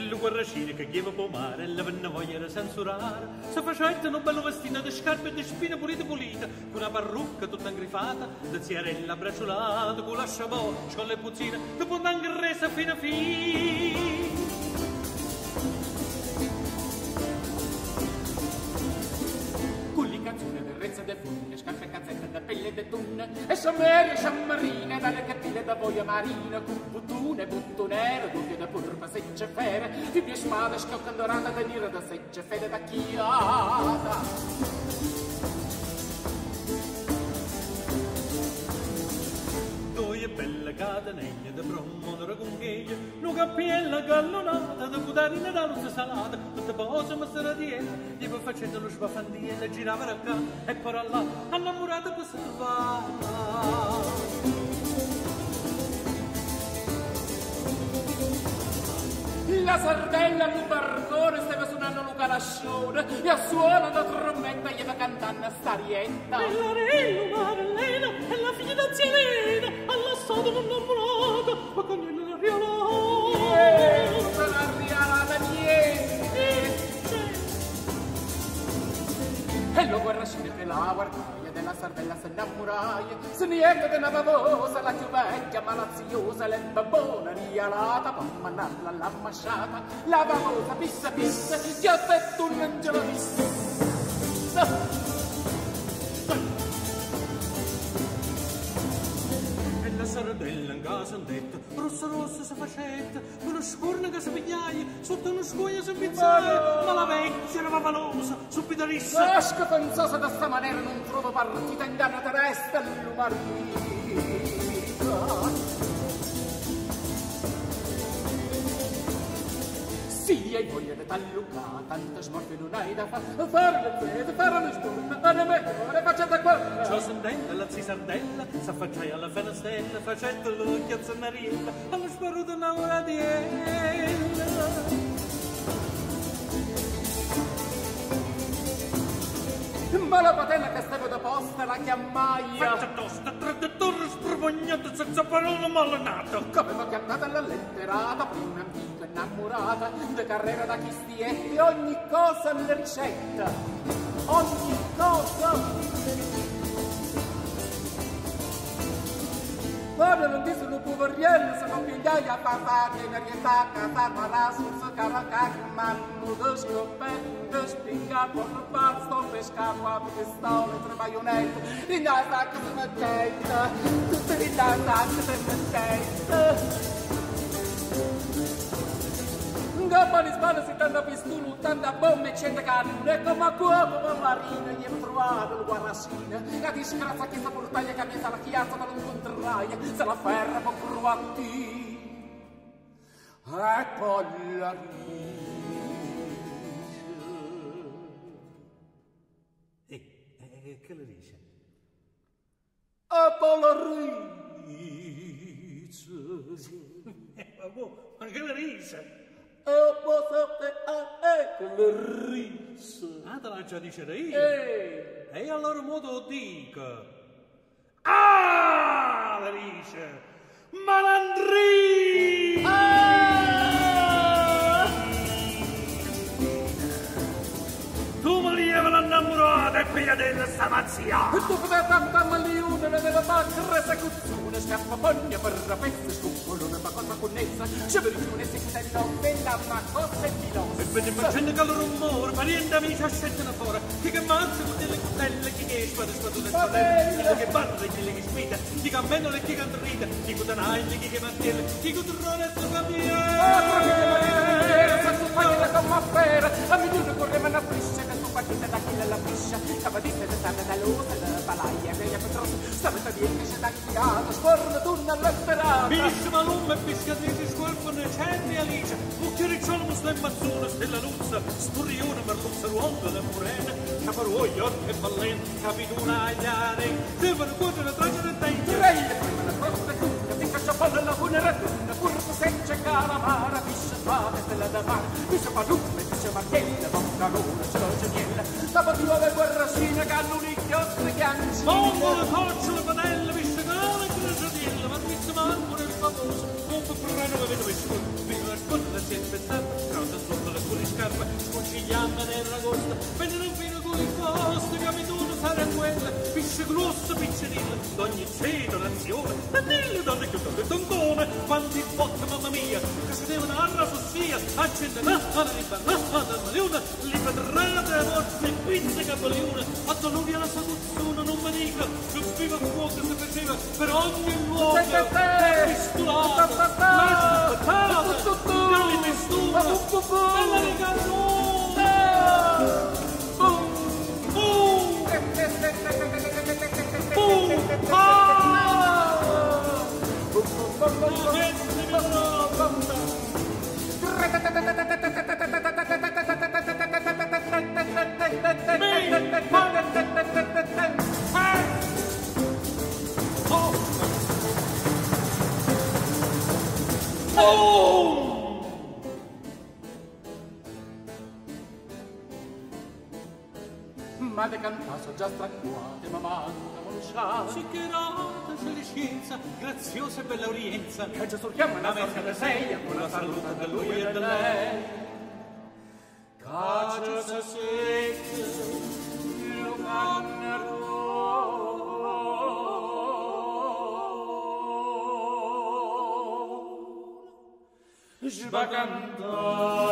del Guarracino che chiama pomare, la penna voglia censurare. Se facette un bello vestino di scarpe e di spine pulite, con una parrucca tutta ingrifata, di ziarella bracciolata, con la sciabò, con le puzzine, dopo anche resa fino a fine. Canzone del rezzo del funne, scarpe cazzette da pelle de tunne, e sommerie sciammarine, dalle capille da boia marina, con buttune, buttonere, dubbio da purpa, secce fere, fibbie spade, scocca dorata, da nera da secce, fede da chiata. Due belle catenelle da promonere con gheglia, una cappiella gallonata da putarina da luzza salata, tutte pose ma sarà dietro, gli va facendo lo sbaffandiello, girava da qua e poi là, innamorata per salvata. La sardella in un barcone stava suonando un calascione e a suono da trombetta gli va cantando a starietta. E l'arello, Marlena, e la figlia da Zielena, alla soda non innamorata, ma con il riolata. La riolata niente. E lo Guarracino che la guardaia della sardella se innamoraia, se niente de una bavosa, la più vecchia malaziosa, l'ebba buona rialata, poi mandarla alla masciata, la bavosa pissa pissa, ti ho detto un angelo pissa. La sardella in casa han detto, rossa rossa si facetta, una scorna che si pigliaia, sotto una scuoia si pizzaia, ma la vecchia era valosa, subito rissa. Lascia pensosa da sta maniera non trovo partita in danna terrestre all'umarita. Sì, e voglia di tallucca, tante smorte non hai da fare le zete, fare le scorne, fare le facette qua. Ciò sentendo la zisardella, s'affacciai alla fenestella, facendo l'occhio a zanariella, allo sparuto innamoratiella. Ma la patella che stava da posta la chiamai. Faccia tosta, traduttore spropognata, senza parola malenata. Come m'ho chiamata alla letterata, prima antica innamorata, de carriera da chistietti, ogni cosa le ricetta. Ogni cosa. Guarda, non ti sono poveriello, se non pigliai a papà, che ne rietà, catata, rasus, caracacchi, manno, de scoppetto, spinga, con pazzo, pescato, a pistole, tre baionette, in la sacca di mettetta, tutte in la sacca di mettetta. Gappa di spalla si tanta pistola, tanta bomba e cento cannone, come a cuoco per marina, gli ho trovato il Guarracino, la disgrazia che sta portaglia che la chiazza da non contraia, se la ferra può provati. E poi la rice. Che la rice? E poi la rice. Ma che la rice? E poi la rice. Ah, te l'ha già dice io? E allora mo te lo dico. Ah, la dice. Malandrì! Ah! Tu mi lievi l'annamorata e piglia della stamazia. E tu potete tanta malione, ne deve fare esecuzione, scappa pogna per rapezze, scuppolone, ma cosa connessa, scevericione, secchitello, bella, ma cosa è filosa. E vedi facendo che il rumore, pariente amici ascettano fuori, chi che mazza con delle cutelle, chi che spada spadone spadone, chi che batte, chi che spita, chi che ammeno e chi che ride, chi che tanaglia, chi che mantiene, chi che trone e tu cambiere. Senza fare come affare, a migliore correva una friscia, che tu partite da chi la friscia, capatiste da stare da luce, da palaia, che petrosa, stavetta di che c'è da chiato, scorno d'una letterata. Bellissima lumma e biscatrici scolfano e cenni alice, mucchiericciolo muslim mazzone, stella luzza, spurrione, merluzza, ruonda, le murene, caparuoio, orche e ballene, capituna agli arei, devono cuocere tracce del tempo. Relle, prima la corte cunca, di cacciapolla la funera cunca, curvo secce calamara, pisce spade, stella da mare, pisce palume, pisce marchella, bocca luna, scioglianiella, sabatua del Guarracino, callunicchio, strichianci. Bombola, torciola, padella, viscegale, cresciatella, ma pizza manco nel famoso, un po' prurano che vedo vescovo, vedo la scuola, la si è aspettata, fiamma nell'agosto, vennero fino con il costo, capitone sarà quella, pisce grosso, piccerino, d'ogni ceto, nazione, e dille donne che ho detto ancora, quanti botte, mamma mia, che si devono arrasossia, accende nana, ribanana, li pedrate, morte, pizze, cappalione, a Toluria la saguzzona, non mi dica, che viva fuoco si faceva per ogni luogo, pistolata, masticata, grali mistura, e la ricanone! Ma de cantasso già stracquate, ma manca monciata. Siccherata, c'è le scienza, graziosa e bella orienza, Che già sorchiamo una sorta de seia, con la salute de lui e de lei. Cace se secche, io cannerò. Sbagantare.